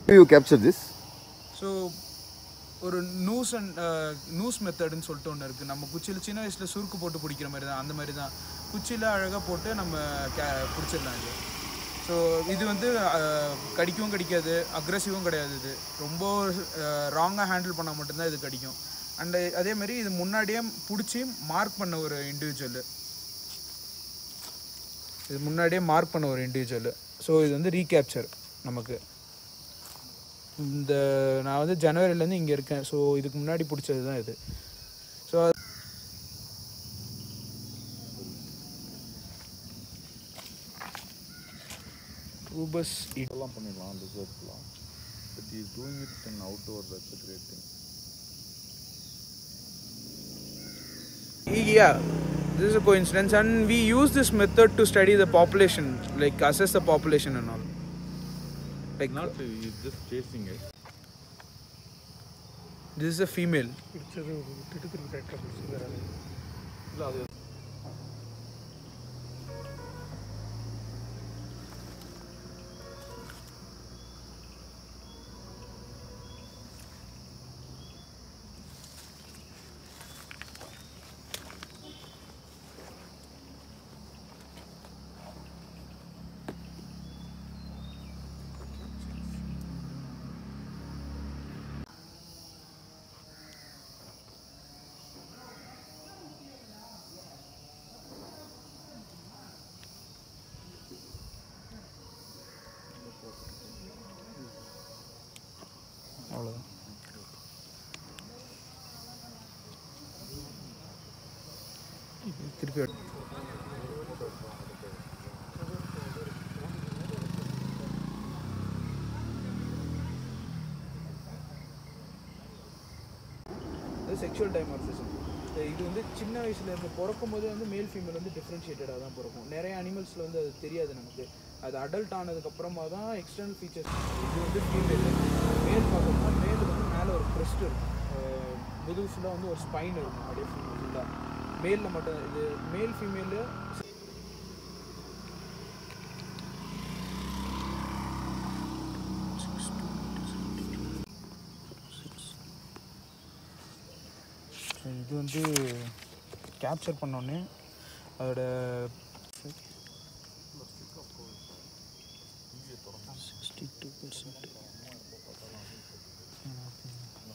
You capture this? So ஒரு நூஸ் மெத்தட்னு சொல்லிட்டு ஒன்று இருக்குது. நம்ம குச்சியில் சின்ன வயசில் சுருக்கு போட்டு பிடிக்கிற மாதிரி தான், அந்த மாதிரி தான் குச்சியில் அழகாக போட்டு நம்ம பிடிச்சிடலாம் இது. ஸோ இது வந்து கடிக்கவும் கடிக்காது, அக்ரெசிவும் கிடையாது. இது ரொம்ப ராங்காக ஹேண்டில் பண்ணால் மட்டும்தான் இது கடிக்கும். அண்டு அதேமாதிரி இது முன்னாடியே பிடிச்சி மார்க் பண்ண ஒரு இண்டிவிஜுவலு. ஸோ இது வந்து ரீகேப்சர் நமக்கு. இந்த நான் வந்து ஜனவரிலேருந்து இங்கே இருக்கேன். ஸோ இதுக்கு முன்னாடி பிடிச்சது தான் இது. ஸோ ரூபஸ் இதெல்லாம் பண்ணிடலாம் ரிசர்ச்லாம். But is doing it in outdoor. That's a great thing. Yeah, this is a coincidence, and we use this method to study the population, like assess the population and all. Like Not he's just chasing it. This is a female. It's a critical character. அவ்வளோதான். திருப்பி sexual dimorphism. இது வந்து சின்ன வயசுல இருந்து பிறக்கும் போது வந்து மேல் ஃபீமேல் வந்து டிஃப்ரென்ஷியேட்டடாக தான் பிறக்கும். நிறைய அனிமல்ஸில் வந்து அது தெரியாது நமக்கு. அது அடல்ட் ஆனதுக்கப்புறமா தான் எக்ஸ்டர்னல் ஃபீச்சர்ஸ். இது வந்து ஃபீமேல். மேல் பார்த்தோம்னா மேல் வந்து மேலே ஒரு க்ரெஸ்ட் இருக்கும், முதுகு ஃபுல்லாக வந்து ஒரு ஸ்பைன் இருக்கும். அப்படியே ஃபுல்லாக மேலில் மட்டும். இது மேல் ஃபீமேலு இது வந்து கேப்சர் பண்ணோன்னே அதோட 62%.